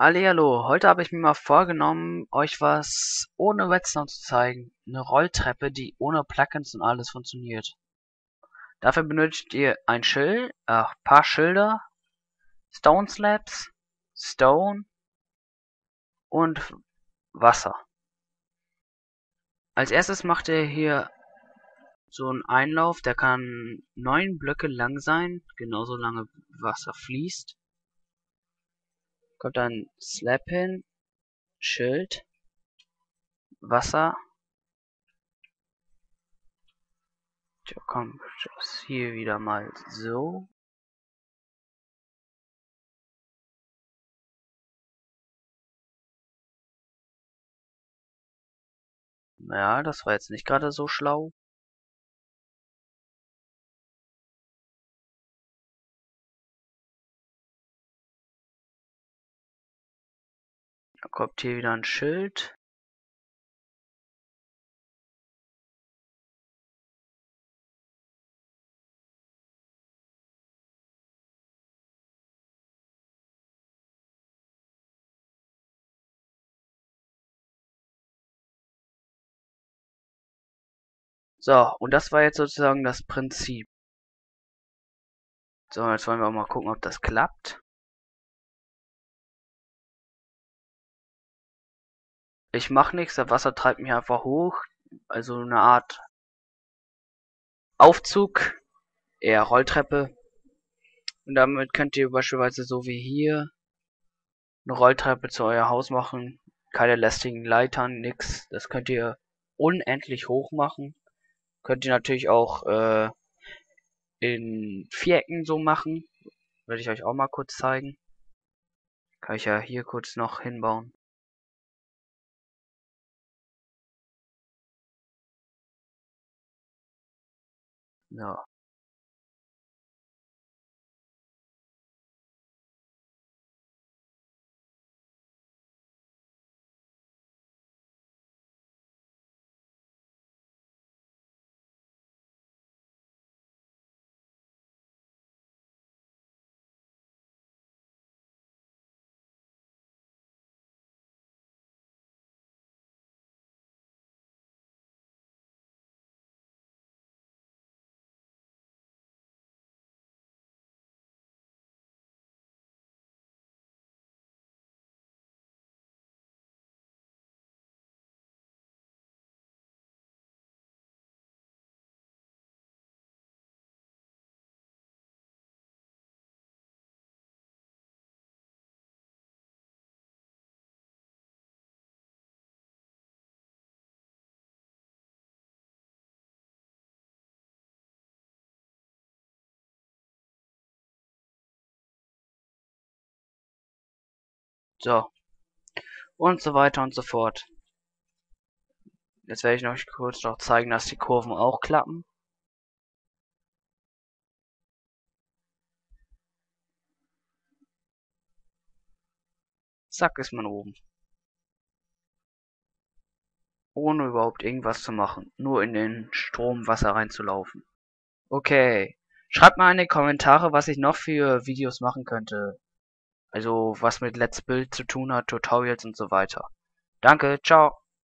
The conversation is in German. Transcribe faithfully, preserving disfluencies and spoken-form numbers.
Hallihallo, heute habe ich mir mal vorgenommen, euch was ohne Redstone zu zeigen. Eine Rolltreppe, die ohne Plugins und alles funktioniert. Dafür benötigt ihr ein Schild, äh, paar Schilder, Stone Slabs, Stone und Wasser. Als erstes macht ihr hier so einen Einlauf, der kann neun Blöcke lang sein, genauso lange Wasser fließt. Kommt dann Slab hin, Schild, Wasser. Tja, komm, das hier wieder mal so. Ja, das war jetzt nicht gerade so schlau. Da kommt hier wieder ein Schild. So, und das war jetzt sozusagen das Prinzip. So, jetzt wollen wir auch mal gucken, ob das klappt. Ich mache nichts, das Wasser treibt mich einfach hoch. Also eine Art Aufzug, eher Rolltreppe. Und damit könnt ihr beispielsweise so wie hier eine Rolltreppe zu euer Haus machen. Keine lästigen Leitern, nix. Das könnt ihr unendlich hoch machen. Könnt ihr natürlich auch äh, in Vierecken so machen. Werde ich euch auch mal kurz zeigen. Kann ich ja hier kurz noch hinbauen. So. So. Und so weiter und so fort. Jetzt werde ich noch kurz noch zeigen, dass die Kurven auch klappen. Zack, ist man oben. Ohne überhaupt irgendwas zu machen. Nur in den Strom Wasser reinzulaufen. Okay. Schreibt mal in die Kommentare, was ich noch für Videos machen könnte. Also was mit Let's Build zu tun hat, Tutorials und so weiter. Danke, ciao.